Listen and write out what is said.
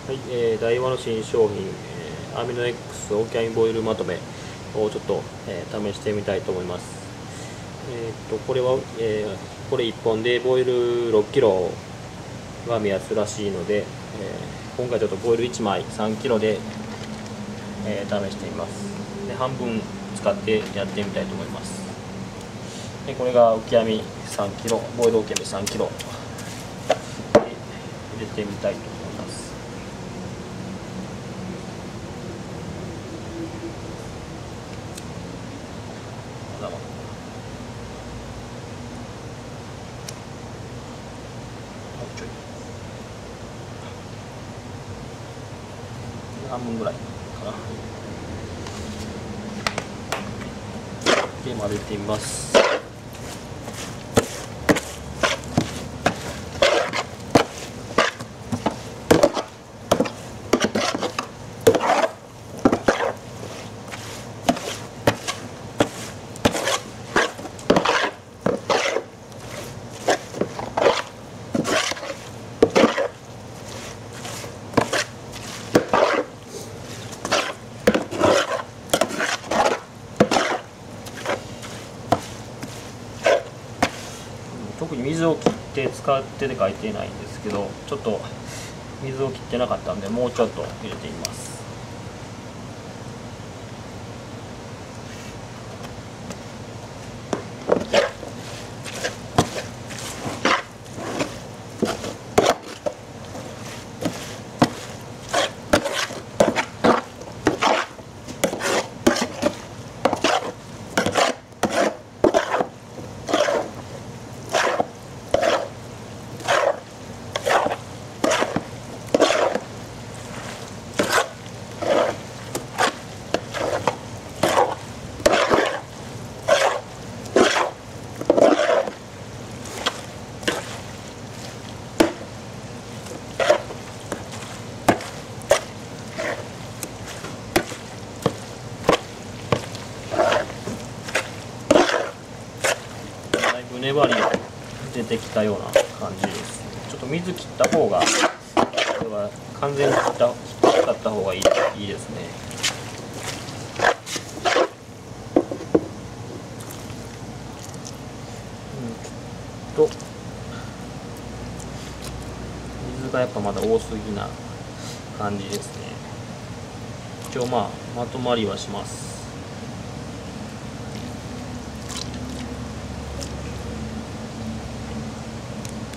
はい、ダイワの新商品、アミノ X オキャミボイルまとめをちょっと、試してみたいと思います。これは、これ1本でボイル6キロが目安らしいので、今回ちょっとボイル1枚3キロで、試してみます。で、半分使ってやってみたいと思います。で、これがオキアミ3キロ、ボイルオキアミ3キロ入れてみたいと思います。半分ぐらいかな。で、混ぜてみます。特に水を切って使ってて書いてないんですけど、ちょっと水を切ってなかったんで、もうちょっと入れてみます。粘りが出てきたような感じです。ちょっと水切った方が、これは完全に使った方がいいですね。水がやっぱまだ多すぎな感じですね。一応まとまりはします。